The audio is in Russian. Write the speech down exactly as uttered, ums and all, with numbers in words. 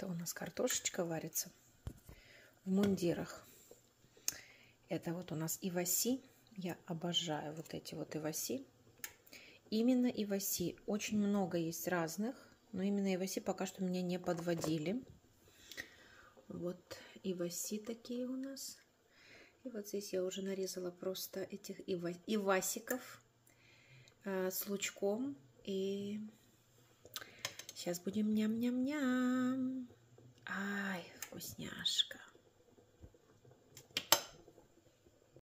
Это у нас картошечка варится в мундирах. Это вот у нас иваси. Я обожаю вот эти вот иваси. Именно иваси. Очень много есть разных, но именно иваси пока что меня не подводили. Вот иваси такие у нас. И вот здесь я уже нарезала просто этих ива ивасиков э, с лучком. И сейчас будем ням-ням-ням. Ай, вкусняшка.